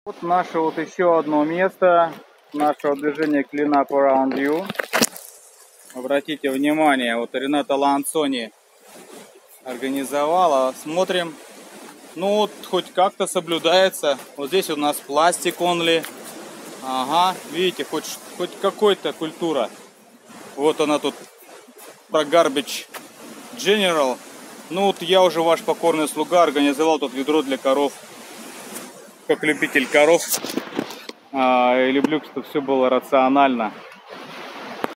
Вот наше вот еще одно место нашего движения Clean Up Around You. Обратите внимание, вот Рената Ланцони организовала. Смотрим, ну вот хоть как-то соблюдается. Вот здесь у нас пластик only. Ага, видите, хоть какой-то культура. Вот она тут про Garbage General. Ну вот я уже ваш покорный слуга организовал тут ведро для коров. Как любитель коров. И люблю, чтобы все было рационально.